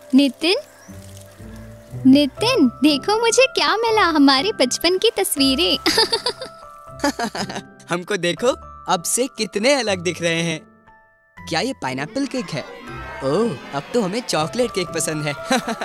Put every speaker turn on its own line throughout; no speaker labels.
नितिन, नितिन, देखो मुझे क्या मिला, हमारे बचपन की तस्वीरें।
हमको देखो, अब से कितने अलग दिख रहे हैं। क्या ये पाइनएप्पल केक है? ओह, अब तो हमें चॉकलेट केक पसंद है।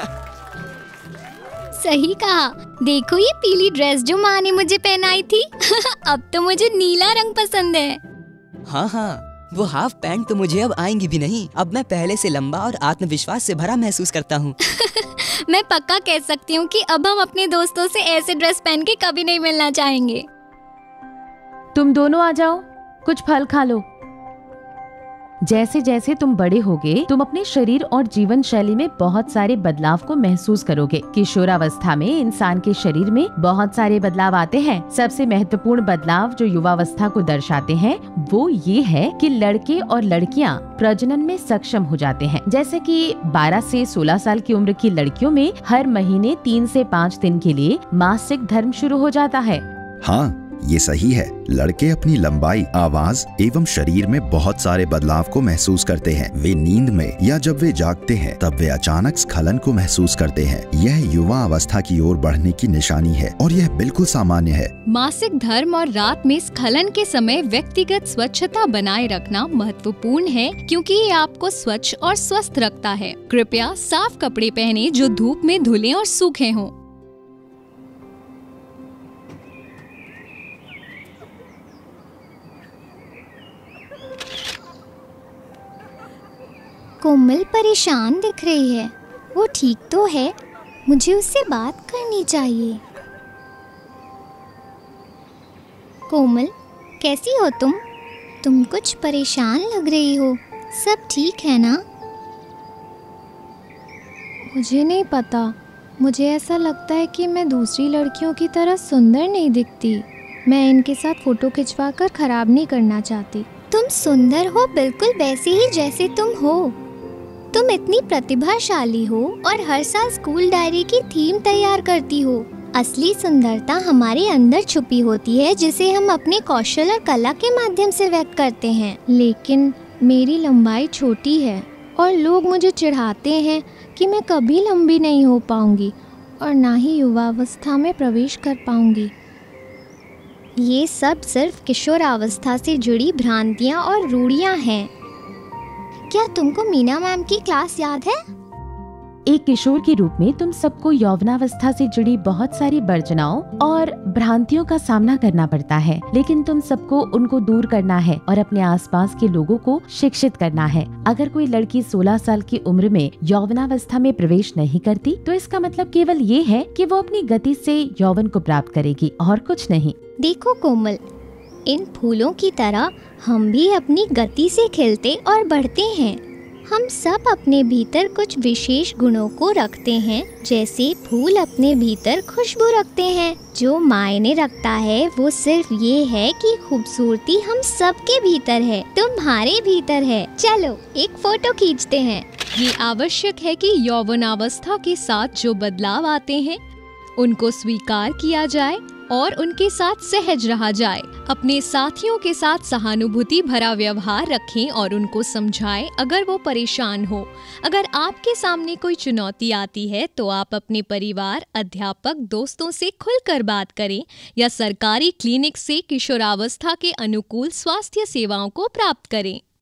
सही कहा। देखो ये पीली ड्रेस जो माँ ने मुझे पहनाई थी। अब तो मुझे नीला रंग पसंद है।
हाँ हाँ, वो हाफ पैंट तो मुझे अब आएंगी भी नहीं। अब मैं पहले से लंबा और आत्मविश्वास से भरा महसूस करता हूँ।
मैं पक्का कह सकती हूँ कि अब हम अपने दोस्तों से ऐसे ड्रेस पहन के कभी नहीं मिलना चाहेंगे।
तुम दोनों आ जाओ, कुछ फल खा लो। जैसे जैसे तुम बड़े होगे, तुम अपने शरीर और जीवन शैली में बहुत सारे बदलाव को महसूस करोगे। किशोरावस्था में इंसान के शरीर में बहुत सारे बदलाव आते हैं। सबसे महत्वपूर्ण बदलाव जो युवावस्था को दर्शाते हैं वो ये है कि लड़के और लड़कियां प्रजनन में सक्षम हो जाते हैं। जैसे कि 12 से 16 साल की उम्र की लड़कियों में हर महीने 3 से 5 दिन के लिए मासिक धर्म शुरू हो जाता है।
हाँ, ये सही है। लड़के अपनी लंबाई, आवाज एवं शरीर में बहुत सारे बदलाव को महसूस करते हैं। वे नींद में या जब वे जागते हैं तब वे अचानक स्खलन को महसूस करते हैं। यह युवा अवस्था की ओर बढ़ने की निशानी है और यह बिल्कुल सामान्य है।
मासिक धर्म और रात में स्खलन के समय व्यक्तिगत स्वच्छता बनाए रखना महत्वपूर्ण है, क्योंकि ये आपको स्वच्छ और स्वस्थ रखता है। कृपया साफ कपड़े पहने जो धूप में धुले और सूखे हों।
कोमल परेशान दिख रही है। वो ठीक तो है, मुझे उससे बात करनी चाहिए। कोमल, कैसी हो तुम? तुम कुछ परेशान लग रही हो। सब ठीक है ना?
मुझे नहीं पता, मुझे ऐसा लगता है कि मैं दूसरी लड़कियों की तरह सुंदर नहीं दिखती। मैं इनके साथ फोटो खिंचवा कर खराब नहीं करना चाहती।
तुम सुंदर हो, बिल्कुल वैसे ही जैसे तुम हो। तुम इतनी प्रतिभाशाली हो और हर साल स्कूल डायरी की थीम तैयार करती हो। असली सुंदरता हमारे अंदर छुपी होती है, जिसे हम अपने कौशल और कला के माध्यम से व्यक्त करते हैं।
लेकिन मेरी लंबाई छोटी है और लोग मुझे चिढ़ाते हैं कि मैं कभी लंबी नहीं हो पाऊंगी और ना ही युवावस्था में प्रवेश कर पाऊंगी।
ये सब सिर्फ किशोरावस्था से जुड़ी भ्रांतियाँ और रूढ़ियाँ हैं। क्या तुमको मीना मैम की क्लास याद है?
एक किशोर के रूप में तुम सबको यौवनावस्था से जुड़ी बहुत सारी वर्जनाओं और भ्रांतियों का सामना करना पड़ता है, लेकिन तुम सबको उनको दूर करना है और अपने आसपास के लोगों को शिक्षित करना है। अगर कोई लड़की 16 साल की उम्र में यौवनावस्था में प्रवेश नहीं करती तो इसका मतलब केवल ये है कि वो अपनी गति से यौवन को प्राप्त करेगी और कुछ नहीं।
देखो कोमल, इन फूलों की तरह हम भी अपनी गति से खिलते और बढ़ते हैं। हम सब अपने भीतर कुछ विशेष गुणों को रखते हैं, जैसे फूल अपने भीतर खुशबू रखते हैं। जो मायने रखता है वो सिर्फ ये है कि खूबसूरती हम सब के भीतर है, तुम्हारे भीतर है। चलो एक फोटो खींचते हैं।
ये आवश्यक है कि यौवनावस्था के साथ जो बदलाव आते हैं उनको स्वीकार किया जाए और उनके साथ सहज रहा जाए। अपने साथियों के साथ सहानुभूति भरा व्यवहार रखें और उनको समझाएं अगर वो परेशान हो। अगर आपके सामने कोई चुनौती आती है तो आप अपने परिवार, अध्यापक, दोस्तों से खुलकर बात करें या सरकारी क्लिनिक से किशोरावस्था के अनुकूल स्वास्थ्य सेवाओं को प्राप्त करें।